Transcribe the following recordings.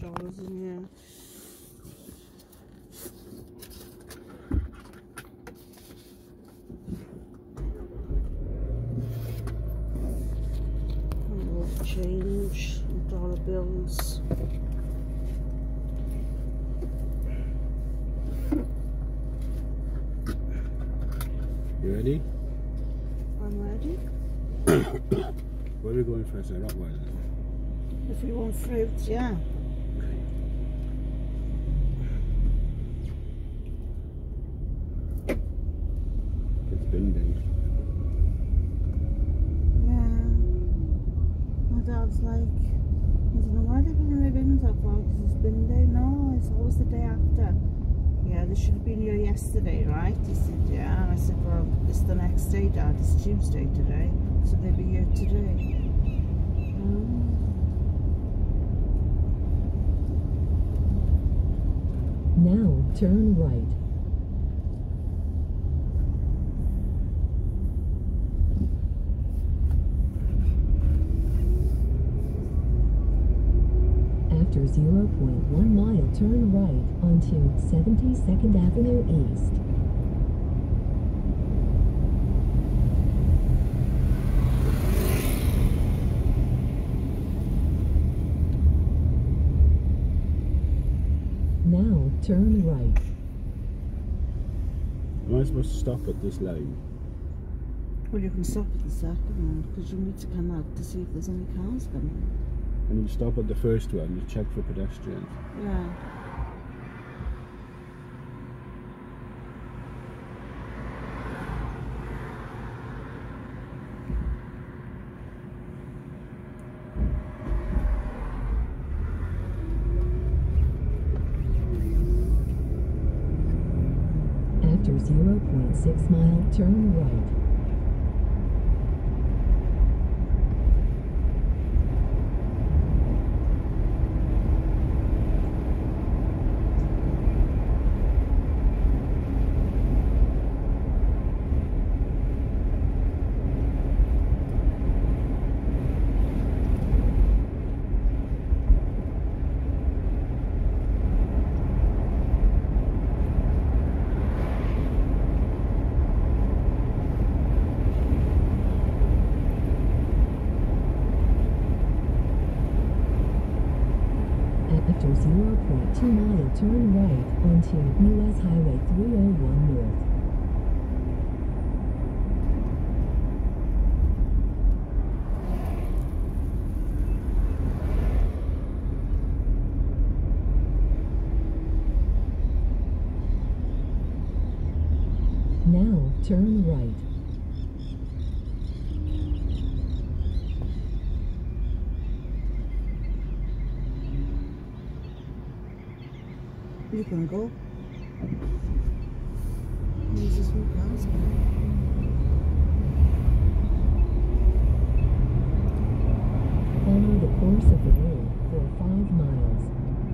strollers in here. Change and dollar bills. You ready? I'm ready. Where are we going first? Rottweiler? If we want fruit, yeah. It's bin day. Dad's like, I don't know why they're putting their bins up for, because it's bin day. No, it's always the day after. Yeah, they should have been here yesterday, right? He said, yeah. And I said, well, it's the next day, Dad. It's Tuesday today, so they'll be here today. Now turn right. After 0.1 mile, turn right onto 72nd Avenue East. Now turn right. Am I supposed to stop at this line? Well, you can stop at the second one, because you need to come out to see if there's any cars coming. And you stop at the first one, you check for pedestrians. Yeah. After 0.6 mile, turn right. After 0.2 mile, turn right onto US Highway 301 North. Now turn right. You can go. This is what cars go. Follow the course of the road for 5 miles.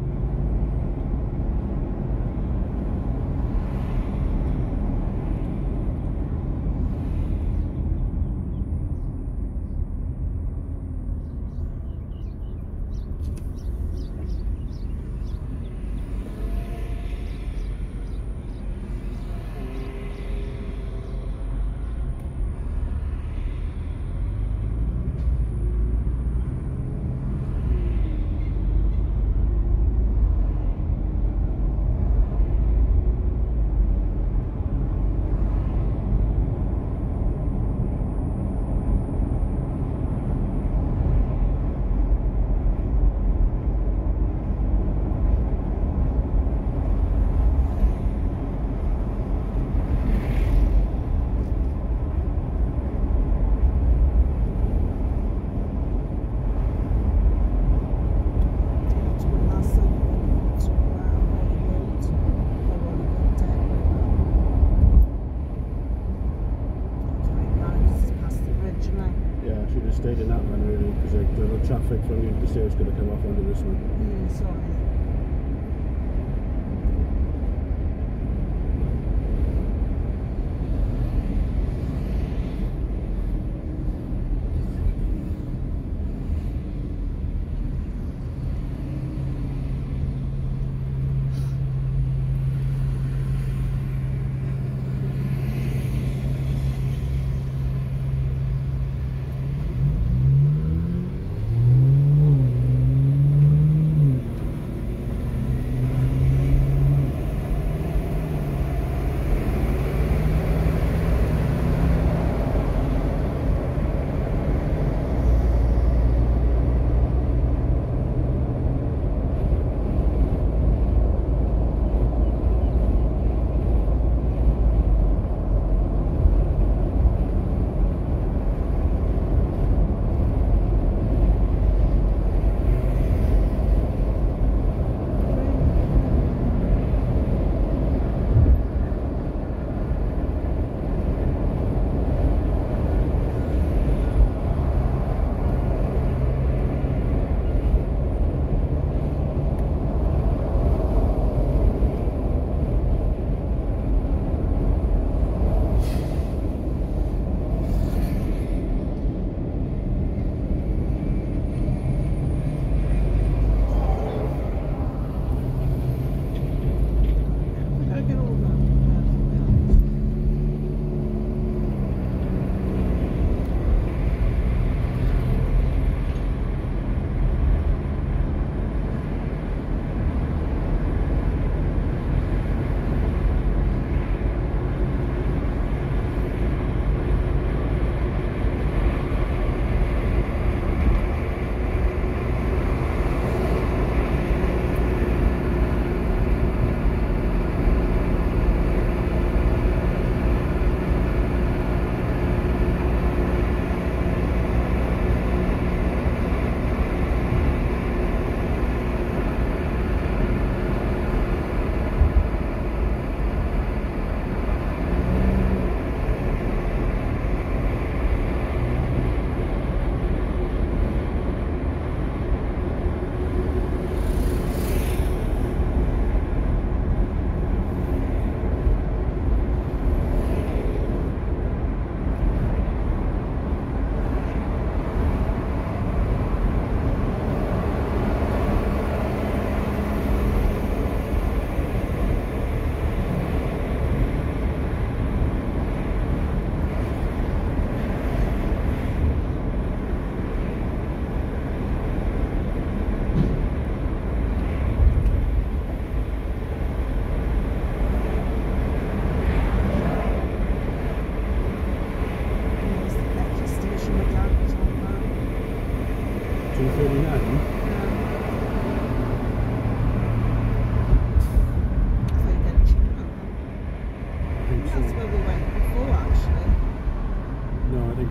Stayed in that one really, because the traffic from the stairs is going to come off onto this one. Sorry.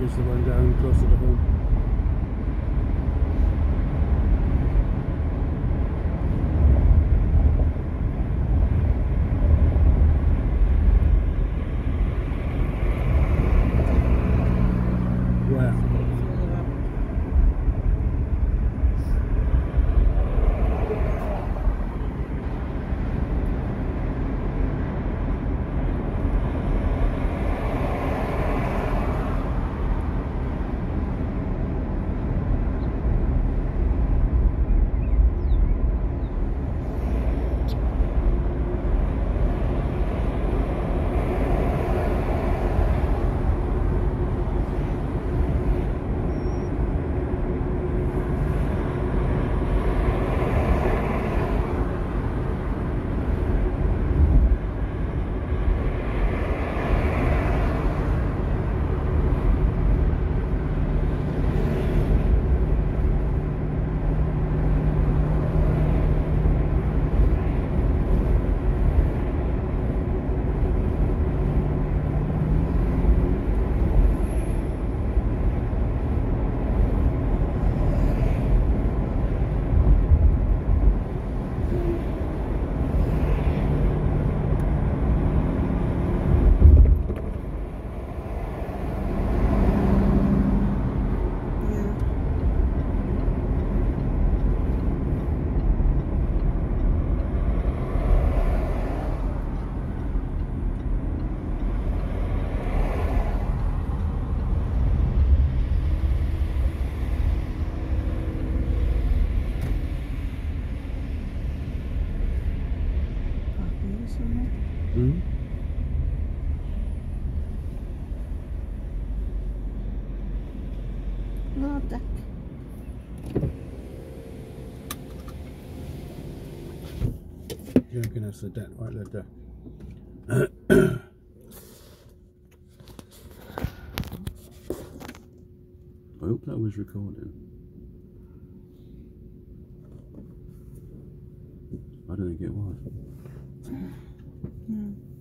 is the one down closer to home. Where? Further up. Hmm? Load deck. You reckon that's the deck right there? I hope that was recording. I don't think it was. No.